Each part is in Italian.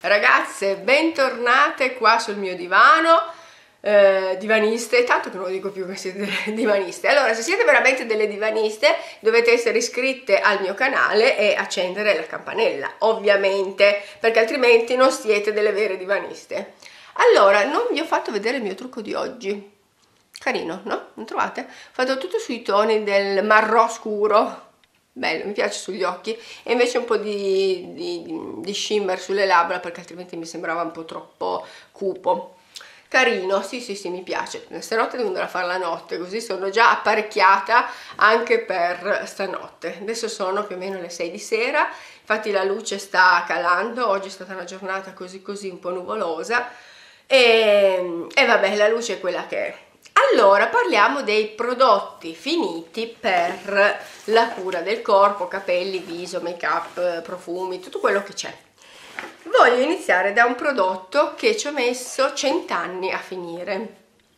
Ragazze, bentornate qua sul mio divano, divaniste, tanto che non lo dico più che siete delle divaniste. Allora, se siete veramente delle divaniste, dovete essere iscritte al mio canale e accendere la campanella, ovviamente, perché altrimenti non siete delle vere divaniste. Allora, non vi ho fatto vedere il mio trucco di oggi. Carino, no? Non trovate? Ho fatto tutto sui toni del marrò scuro. Bello, mi piace sugli occhi, e invece un po' di shimmer sulle labbra, perché altrimenti mi sembrava un po' troppo cupo. Carino, sì, mi piace. Stanotte devo andare a fare la notte, così sono già apparecchiata anche per stanotte. Adesso sono più o meno le 6 di sera, infatti la luce sta calando, oggi è stata una giornata così un po' nuvolosa e vabbè, la luce è quella che è. Allora, parliamo dei prodotti finiti per la cura del corpo, capelli, viso, make up, profumi, tutto quello che c'è. Voglio iniziare da un prodotto che ci ho messo 100 anni a finire,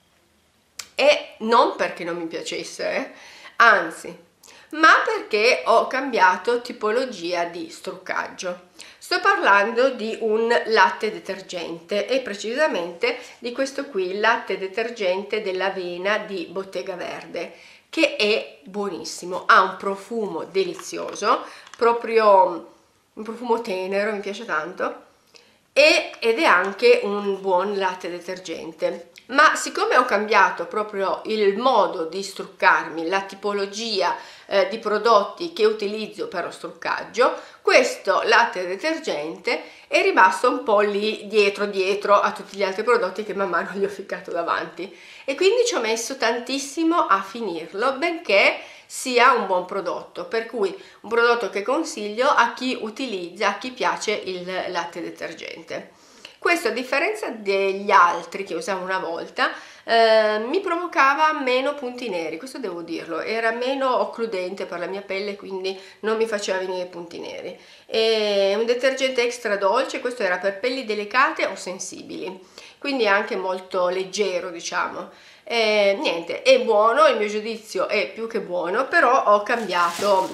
e non perché non mi piacesse, anzi, ma perché ho cambiato tipologia di struccaggio. Sto parlando di un latte detergente, e precisamente di questo qui, il latte detergente dell'Avena di Bottega Verde, che è buonissimo, ha un profumo delizioso, proprio un profumo tenero, mi piace tanto, ed è anche un buon latte detergente. Ma siccome ho cambiato proprio il modo di struccarmi, la tipologia di prodotti che utilizzo per lo struccaggio, questo latte detergente è rimasto un po' lì dietro a tutti gli altri prodotti che man mano gli ho ficcato davanti, e quindi ci ho messo tantissimo a finirlo, benché sia un buon prodotto, per cui un prodotto che consiglio a chi utilizza, a chi piace il latte detergente. Questo, a differenza degli altri che usavo una volta, mi provocava meno punti neri, questo devo dirlo, era meno occludente per la mia pelle, quindi non mi faceva venire punti neri. È un detergente extra dolce, questo era per pelli delicate o sensibili, quindi è anche molto leggero, diciamo. Niente, è buono, il mio giudizio è più che buono, però ho cambiato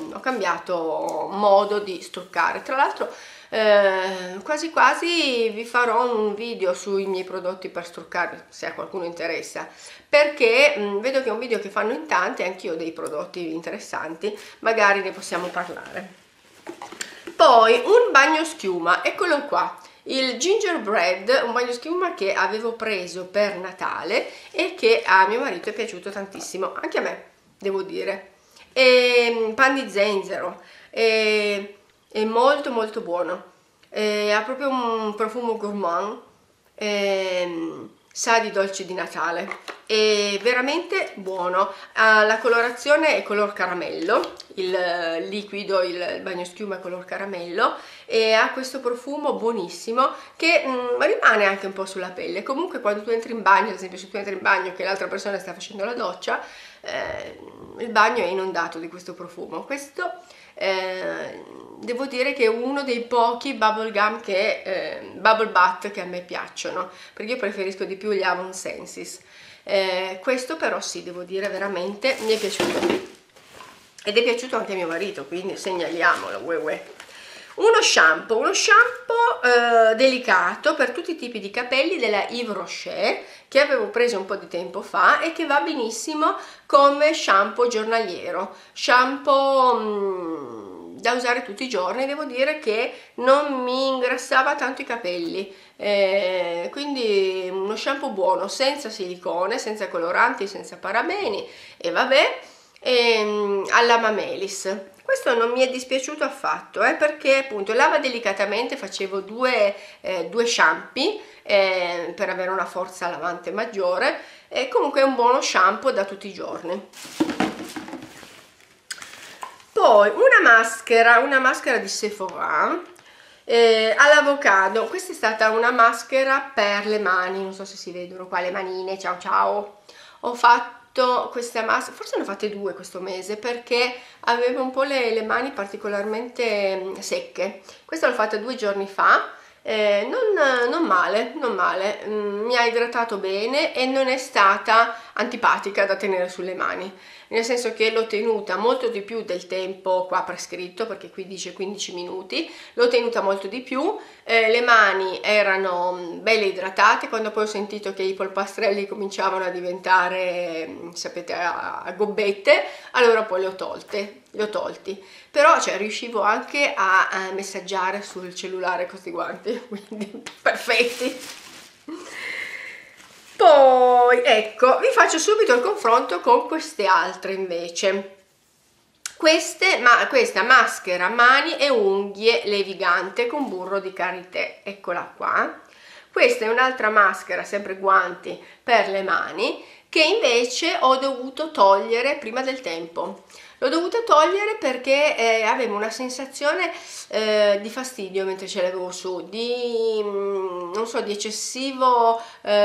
modo di struccare. Tra l'altro quasi quasi vi farò un video sui miei prodotti per struccare, se a qualcuno interessa, perché vedo che è un video che fanno in tanti, anch'io ho dei prodotti interessanti, magari ne possiamo parlare. Poi un bagno schiuma, eccolo qua, il gingerbread, un bagno schiuma che avevo preso per Natale e che a mio marito è piaciuto tantissimo, anche a me devo dire. Pan di zenzero, è molto buono, ha proprio un profumo gourmand, sa di dolci di Natale, è veramente buono. La colorazione è color caramello, il liquido, il bagnoschiuma è color caramello, e ha questo profumo buonissimo che rimane anche un po' sulla pelle. Comunque quando tu entri in bagno, ad esempio se tu entri in bagno che l'altra persona sta facendo la doccia, il bagno è inondato di questo profumo. Questo devo dire che è uno dei pochi bubble bath che a me piacciono, perché io preferisco di più gli Avon Senses. Questo però sì, devo dire veramente mi è piaciuto, ed è piaciuto anche a mio marito, quindi segnaliamolo. Uno shampoo delicato per tutti i tipi di capelli della Yves Rocher, che avevo preso un po' di tempo fa e che va benissimo come shampoo giornaliero, shampoo da usare tutti i giorni. Devo dire che non mi ingrassava tanto i capelli, quindi uno shampoo buono, senza silicone, senza coloranti, senza parabeni, e vabbè, alla Mamelis. Questo non mi è dispiaciuto affatto, perché appunto lava delicatamente, facevo due shampoo per avere una forza lavante maggiore, e comunque è un buono shampoo da tutti i giorni. Poi una maschera di Sephora all'avocado. Questa è stata una maschera per le mani, non so se si vedono qua le manine, ciao. Ho fatto questa maschera, forse ne ho fatte due questo mese, perché avevo un po' le mani particolarmente secche. Questa l'ho fatta 2 giorni fa, non male, mi ha idratato bene e non è stata antipatica da tenere sulle mani, nel senso che l'ho tenuta molto di più del tempo qua prescritto, perché qui dice 15 minuti, l'ho tenuta molto di più, le mani erano belle idratate. Quando poi ho sentito che i polpastrelli cominciavano a diventare, sapete, a gobbette, allora poi li ho tolti, però cioè, riuscivo anche a messaggiare sul cellulare con questi guanti, quindi perfetti. Poi ecco, vi faccio subito il confronto con queste altre invece. Questa maschera mani e unghie levigante con burro di karité, eccola qua. Questa è un'altra maschera, sempre guanti per le mani, che invece ho dovuto togliere prima del tempo. L'ho dovuta togliere perché avevo una sensazione di fastidio mentre ce l'avevo su, non so, di eccessivo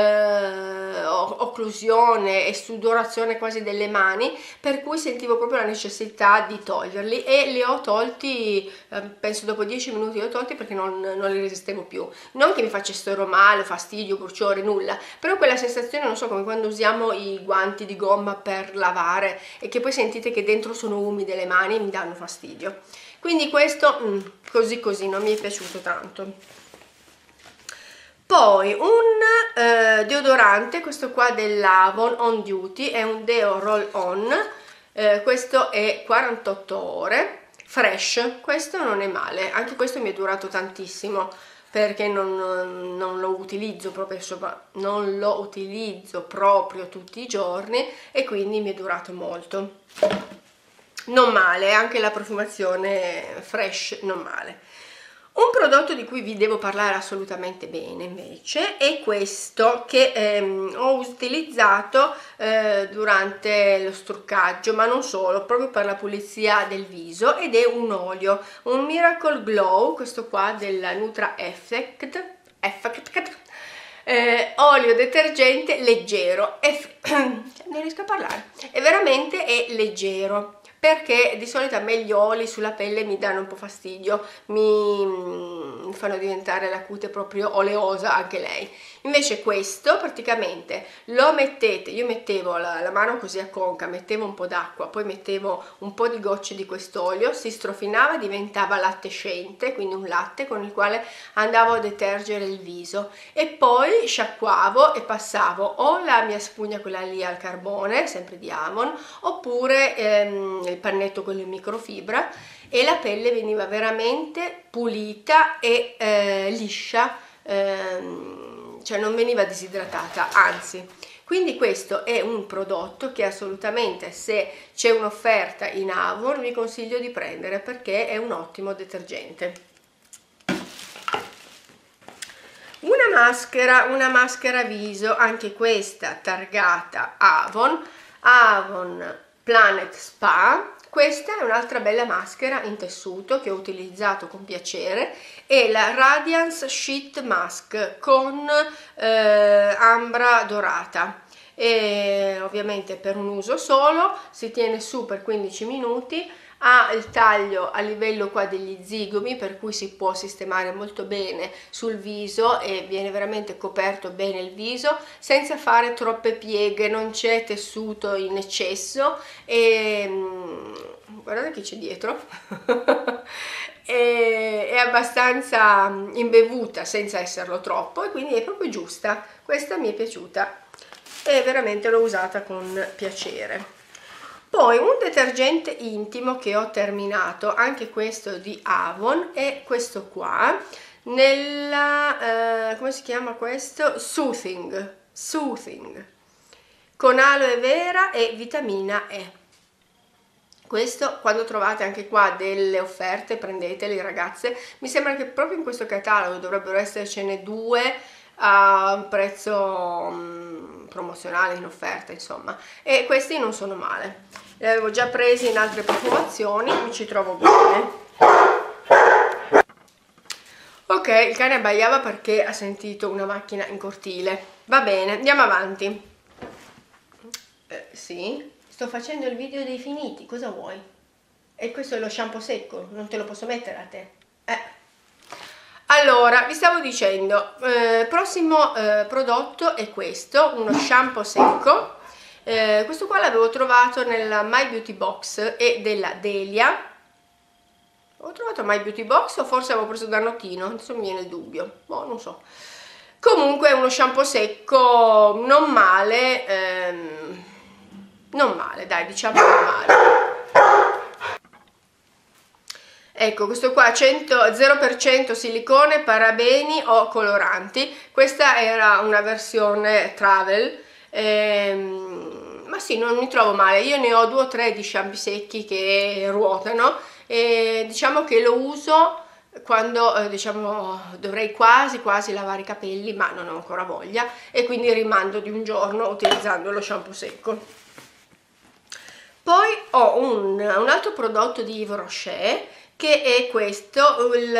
occlusione e sudorazione quasi delle mani, per cui sentivo proprio la necessità di toglierli, e li ho tolti, penso dopo 10 minuti li ho tolti, perché non li resistevo più. Non che mi facessero male, fastidio, bruciore, nulla, però quella sensazione, non so, come quando usiamo i guanti di gomma per lavare e che poi sentite che dentro sono umide le mani e mi danno fastidio. Quindi questo così non mi è piaciuto tanto. Poi un deodorante, questo qua dell'Avon On Duty, è un deo roll on, questo è 48 ore, fresh. Questo non è male, anche questo mi è durato tantissimo, perché non lo utilizzo proprio, non lo utilizzo proprio tutti i giorni, e quindi mi è durato molto. Non male, anche la profumazione fresh non male. Un prodotto di cui vi devo parlare assolutamente bene invece è questo, che ho utilizzato durante lo struccaggio, ma non solo, proprio per la pulizia del viso, ed è un olio, un Miracle Glow, questo qua della Nutra Effect, olio detergente leggero, non riesco a parlare, è leggero, perché di solito a me gli oli sulla pelle mi danno un po' fastidio, mi fanno diventare la cute proprio oleosa anche lei. Invece questo praticamente lo mettete, io mettevo la mano così a conca, mettevo un po' d'acqua, poi mettevo un po' di gocce di quest'olio, si strofinava, diventava latte scente, quindi un latte con il quale andavo a detergere il viso, e poi sciacquavo e passavo o la mia spugna, quella lì al carbone, sempre di Avon, oppure il pannetto quello in microfibra, e la pelle veniva veramente pulita e liscia, cioè non veniva disidratata, anzi. Quindi questo è un prodotto che assolutamente, se c'è un'offerta in Avon, vi consiglio di prendere, perché è un ottimo detergente. Una maschera viso, anche questa targata Avon Planet Spa. Questa è un'altra bella maschera in tessuto che ho utilizzato con piacere, è la Radiance Sheet Mask con ambra dorata, e ovviamente per un uso solo, si tiene su per 15 minuti, ha il taglio a livello qua degli zigomi, per cui si può sistemare molto bene sul viso e viene veramente coperto bene il viso senza fare troppe pieghe, non c'è tessuto in eccesso, e guardate chi c'è dietro è abbastanza imbevuta senza esserlo troppo, e quindi è proprio giusta. Questa mi è piaciuta e veramente l'ho usata con piacere. Poi un detergente intimo che ho terminato, anche questo di Avon, è questo qua, nella come si chiama questo? Soothing, con aloe vera e vitamina E. Questo, quando trovate anche qua delle offerte, prendeteli ragazze. Mi sembra che proprio in questo catalogo dovrebbero essercene due a un prezzo promozionale, in offerta insomma, e questi non sono male, li avevo già presi in altre profumazioni, mi ci trovo bene. Ok, il cane abbaiava perché ha sentito una macchina in cortile. Va bene, andiamo avanti. Sì, sto facendo il video dei finiti, cosa vuoi? E questo è lo shampoo secco, non te lo posso mettere a te? Allora, vi stavo dicendo, prossimo prodotto è questo, uno shampoo secco, Questo qua l'avevo trovato nella My Beauty Box e della Delia. Ho trovato My Beauty Box o forse avevo preso da Notino, adesso mi viene il dubbio, boh, non so. Comunque è uno shampoo secco non male, non male, dai, diciamo non male. Ecco, questo qua 0% silicone, parabeni o coloranti. Questa era una versione travel, ma sì, non mi trovo male. Io ne ho 2 o 3 di shampoo secchi che ruotano e diciamo che lo uso quando diciamo dovrei quasi lavare i capelli, ma non ho ancora voglia, e quindi rimando di un giorno utilizzando lo shampoo secco. Poi ho un altro prodotto di Yves Rocher, che è questo, il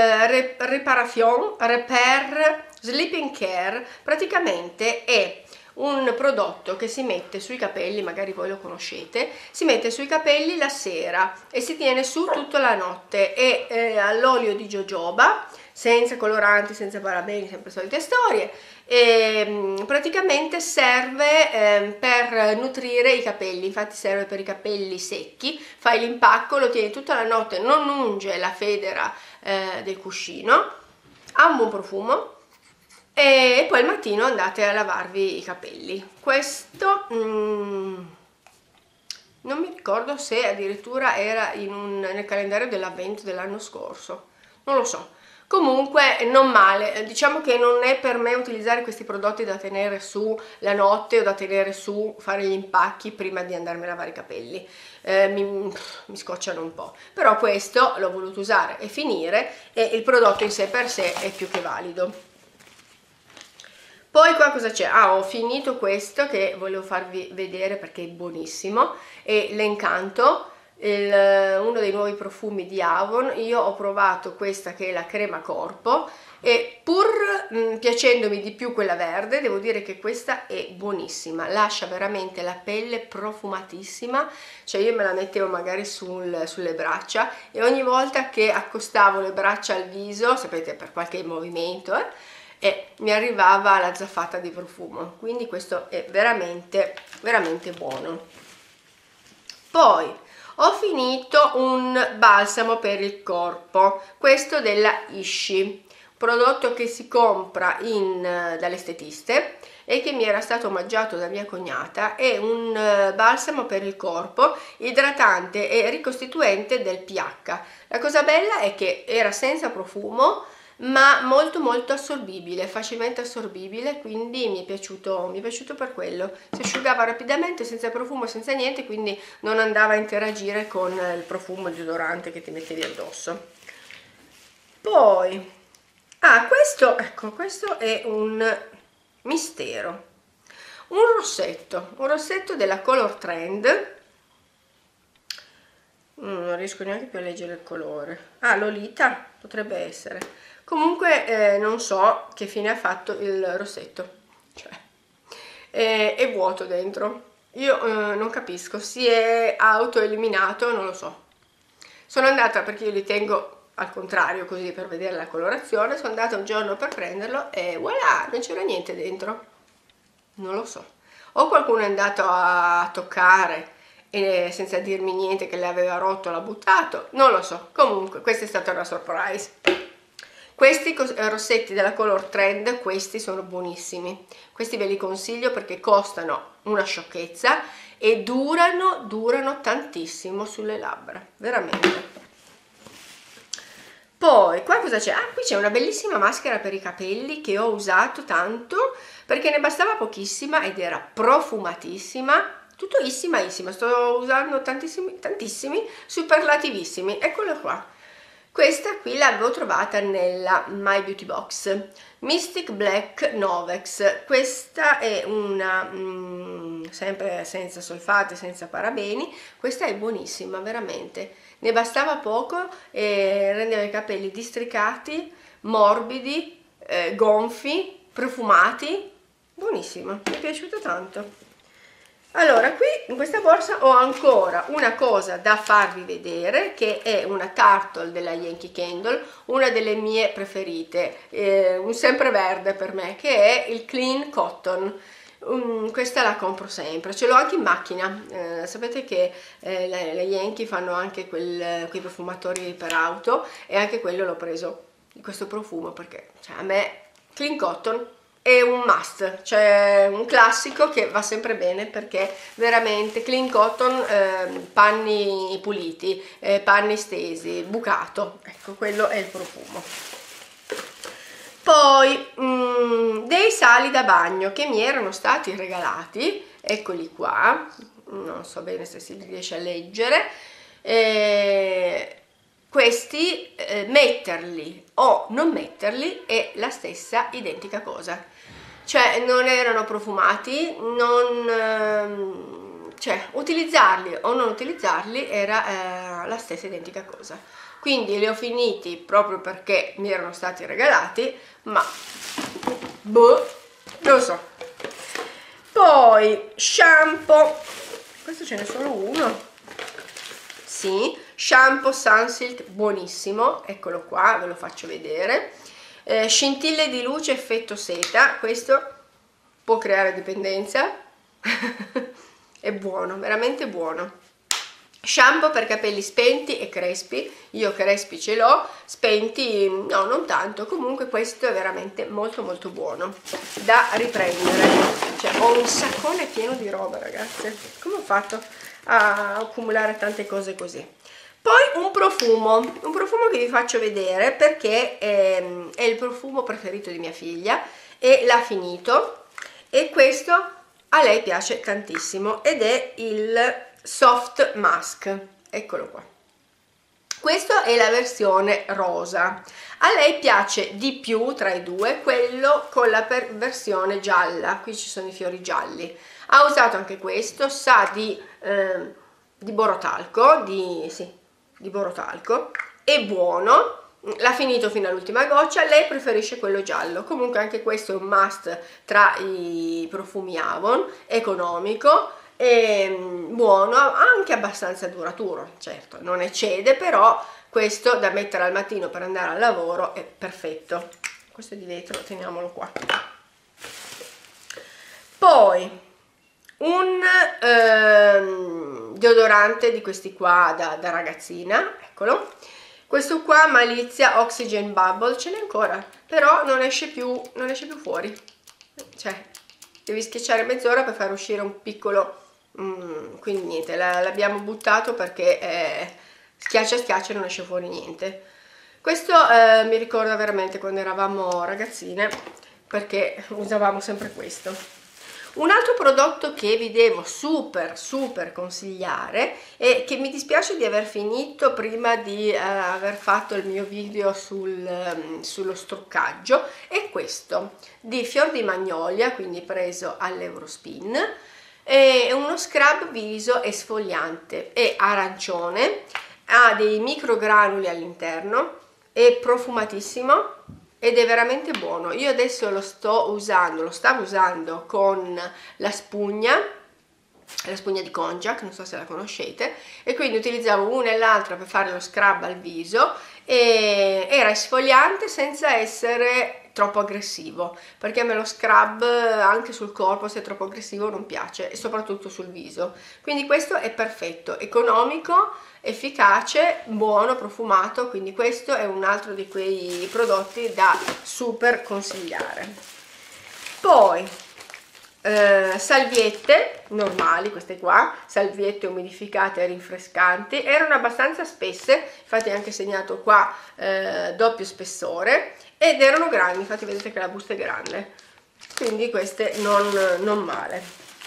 Repair Sleeping Care. Praticamente è un prodotto che si mette sui capelli, magari voi lo conoscete, si mette sui capelli la sera e si tiene su tutta la notte. È all'olio di jojoba, senza coloranti, senza parabeni, sempre solite storie, e praticamente serve per nutrire i capelli. Infatti serve per i capelli secchi, fai l'impacco, lo tieni tutta la notte, non unge la federa del cuscino, ha un buon profumo e poi al mattino andate a lavarvi i capelli. Questo non mi ricordo se addirittura era nel calendario dell'avvento dell'anno scorso, non lo so. Comunque non male, diciamo che non è per me utilizzare questi prodotti da tenere su la notte o da tenere su, fare gli impacchi prima di andarmi a lavare i capelli, mi scocciano un po', però questo l'ho voluto usare e finire, e il prodotto in sé per sé è più che valido. Poi qua cosa c'è? Ah, ho finito questo che volevo farvi vedere perché è buonissimo, è l'Encanto, uno dei nuovi profumi di Avon. Io ho provato questa che è la crema corpo e pur piacendomi di più quella verde, devo dire che questa è buonissima, lascia veramente la pelle profumatissima. Cioè io me la mettevo magari sulle braccia e ogni volta che accostavo le braccia al viso, sapete, per qualche movimento, e mi arrivava la zaffata di profumo, quindi questo è veramente buono. Poi ho finito un balsamo per il corpo, questo della Ishi, prodotto che si compra dall'estetiste e che mi era stato omaggiato da mia cognata. È un balsamo per il corpo, idratante e ricostituente del pH. La cosa bella è che era senza profumo, ma molto assorbibile, facilmente assorbibile, quindi mi è piaciuto per quello. Si asciugava rapidamente, senza profumo, senza niente, quindi non andava a interagire con il profumo, il deodorante che ti mettevi addosso. Poi questo è un mistero, un rossetto della Color Trend. Non riesco neanche più a leggere il colore. Lolita potrebbe essere. Comunque non so che fine ha fatto il rossetto, cioè è vuoto dentro. Io non capisco, si è autoeliminato, non lo so. Sono andata, perché io li tengo al contrario così per vedere la colorazione, sono andata un giorno per prenderlo e voilà, non c'era niente dentro. Non lo so. O qualcuno è andato a toccare e senza dirmi niente che l'aveva rotto l'ha buttato, non lo so. Comunque questa è stata una surprise. Questi rossetti della Color Trend, questi sono buonissimi, questi ve li consiglio perché costano una sciocchezza e durano tantissimo sulle labbra, veramente. Poi qua cosa c'è? Qui c'è una bellissima maschera per i capelli che ho usato tanto perché ne bastava pochissima ed era profumatissima, tutto issima, sto usando tantissimi superlativissimi. Eccola qua. Questa qui l'avevo trovata nella My Beauty Box, Mystic Black Novex. Questa è una sempre senza solfati, senza parabeni. Questa è buonissima, veramente. Ne bastava poco e rendeva i capelli districati, morbidi, gonfi, profumati. Buonissima, mi è piaciuta tanto. Allora, qui in questa borsa ho ancora una cosa da farvi vedere, che è una Turtle della Yankee Candle, una delle mie preferite, un sempreverde per me, che è il Clean Cotton. questa la compro sempre, ce l'ho anche in macchina. Sapete che le Yankee fanno anche quei profumatori per auto, e anche quello l'ho preso di questo profumo perché, cioè, a me Clean Cotton è un must, cioè un classico che va sempre bene, perché veramente Clean Cotton, panni puliti, panni stesi, bucato, ecco, quello è il profumo. Poi dei sali da bagno che mi erano stati regalati, eccoli qua, non so bene se si riesce a leggere. Questi, metterli o non metterli è la stessa identica cosa, cioè non erano profumati, cioè utilizzarli o non utilizzarli era la stessa identica cosa. Quindi li ho finiti proprio perché mi erano stati regalati, ma boh, non lo so. Poi shampoo, questo ce n'è solo uno, sì, shampoo Sunsilk buonissimo, eccolo qua, ve lo faccio vedere. Scintille di luce effetto seta, questo può creare dipendenza. È buono, veramente buono. Shampoo per capelli spenti e crespi, io crespi ce l'ho, spenti no, non tanto. Comunque questo è veramente molto molto buono da riprendere, cioè ho un saccone pieno di roba, ragazze, come ho fatto a accumulare tante cose così. Poi un profumo che vi faccio vedere perché è il profumo preferito di mia figlia e l'ha finito, e questo a lei piace tantissimo, ed è il Soft Mask, eccolo qua. Questa è la versione rosa, a lei piace di più tra i due quello con la versione gialla, qui ci sono i fiori gialli. Ha usato anche questo, sa di borotalco, di borotalco, è buono, l'ha finito fino all'ultima goccia. Lei preferisce quello giallo. Comunque anche questo è un must tra i profumi Avon, economico e buono, anche abbastanza duraturo, certo non eccede, però questo da mettere al mattino per andare al lavoro è perfetto. Questo è di vetro, teniamolo qua. Poi un deodorante di questi qua da ragazzina, eccolo, questo qua Malizia Oxygen Bubble, ce n'è ancora, però non esce più fuori, cioè devi schiacciare mezz'ora per far uscire un piccolo, quindi niente, l'abbiamo buttato perché schiaccia non esce fuori niente. Questo mi ricorda veramente quando eravamo ragazzine, perché usavamo sempre questo. Un altro prodotto che vi devo super consigliare, e che mi dispiace di aver finito prima di aver fatto il mio video sullo struccaggio, è questo di Fior di Magnolia, quindi preso all'Eurospin. È uno scrub viso esfoliante, è arancione, ha dei microgranuli all'interno, è profumatissimo ed è veramente buono. Io adesso lo stavo usando con la spugna di Konjac, non so se la conoscete, e quindi utilizzavo una e l'altra per fare lo scrub al viso, e era esfoliante senza essere troppo aggressivo, perché a me lo scrub anche sul corpo, se è troppo aggressivo, non piace, e soprattutto sul viso. Quindi questo è perfetto, economico, efficace, buono, profumato, quindi questo è un altro di quei prodotti da super consigliare. Poi salviette normali, queste qua, salviette umidificate e rinfrescanti, erano abbastanza spesse, infatti è anche segnato qua doppio spessore, ed erano grandi, infatti vedete che la busta è grande, quindi queste non male.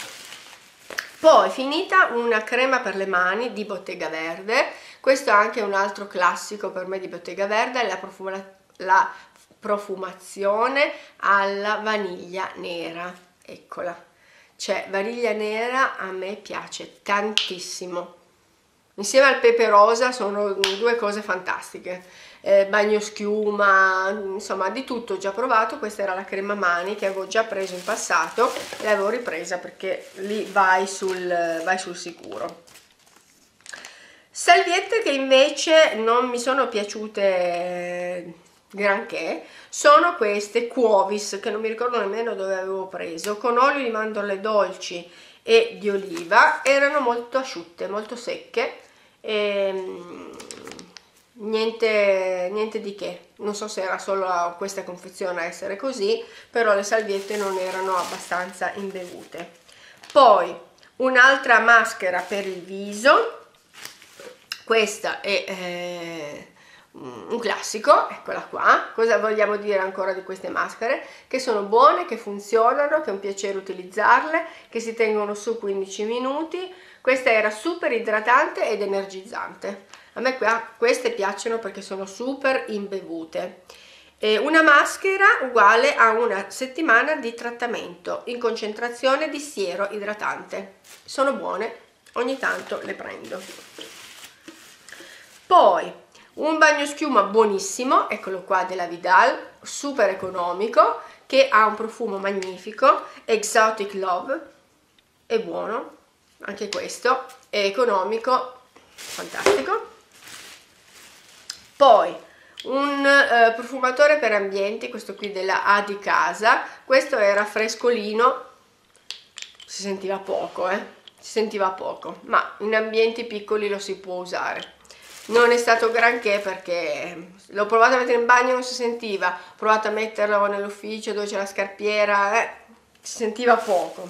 Poi finita una crema per le mani di Bottega Verde, questo è anche un altro classico per me di Bottega Verde, la profumazione alla vaniglia nera, eccola, cioè vaniglia nera a me piace tantissimo, insieme al pepe rosa sono due cose fantastiche. Bagno schiuma, insomma di tutto ho già provato. Questa era la crema mani che avevo già preso in passato e l'avevo ripresa perché lì vai sul sicuro. Salviette che invece non mi sono piaciute granché, sono queste Quovis, che non mi ricordo nemmeno dove avevo preso, con olio di mandorle dolci e di oliva. Erano molto asciutte, molto secche, niente di che. Non so se era solo questa confezione a essere così, però le salviette non erano abbastanza imbevute. Poi un'altra maschera per il viso, questa è un classico, eccola qua. Cosa vogliamo dire ancora di queste maschere? Che sono buone, che funzionano, che è un piacere utilizzarle, che si tengono su 15 minuti. Questa era super idratante ed energizzante. A me queste piacciono perché sono super imbevute. Una maschera uguale a una settimana di trattamento in concentrazione di siero idratante. Sono buone, ogni tanto le prendo. Poi un bagnoschiuma buonissimo, eccolo qua, della Vidal, super economico, che ha un profumo magnifico, Exotic Love, è buono, anche questo, è economico, fantastico. Poi un profumatore per ambienti, questo qui della A di Casa, questo era frescolino, si sentiva poco, ma in ambienti piccoli lo si può usare. Non è stato granché perché l'ho provato a mettere in bagno, non si sentiva, ho provato a metterlo nell'ufficio dove c'è la scarpiera, si sentiva poco.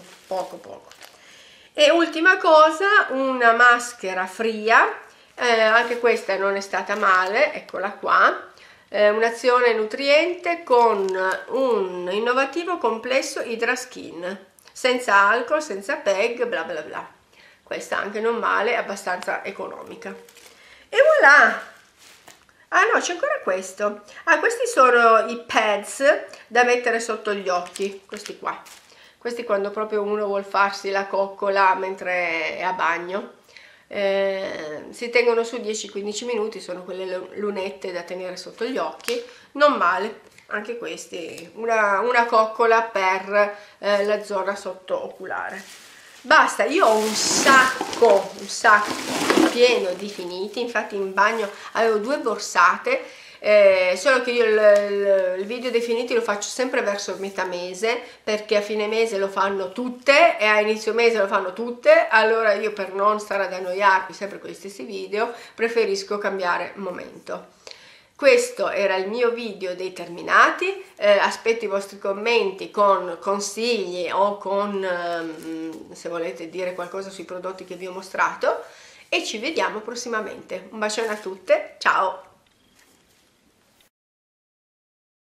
E ultima cosa, una maschera Fria, anche questa non è stata male, eccola qua, un'azione nutriente con un innovativo complesso Hydraskin, senza alcol, senza PEG, bla bla bla. Questa anche non male, abbastanza economica. E voilà! Ah no, c'è ancora questo. Ah, questi sono i pads da mettere sotto gli occhi, questi qua. Questi quando proprio uno vuol farsi la coccola mentre è a bagno. Si tengono su 10-15 minuti, sono quelle lunette da tenere sotto gli occhi. Non male, anche questi. Una coccola per la zona sottooculare. Basta, io ho un sacco pieno di finiti, infatti in bagno avevo 2 borsate, solo che io il video dei finiti lo faccio sempre verso metà mese, perché a fine mese lo fanno tutte e a inizio mese lo fanno tutte, allora io, per non stare ad annoiarvi sempre con gli stessi video, preferisco cambiare momento. Questo era il mio video dei terminati, aspetto i vostri commenti con consigli o con se volete dire qualcosa sui prodotti che vi ho mostrato, e ci vediamo prossimamente. Un bacione a tutte, ciao!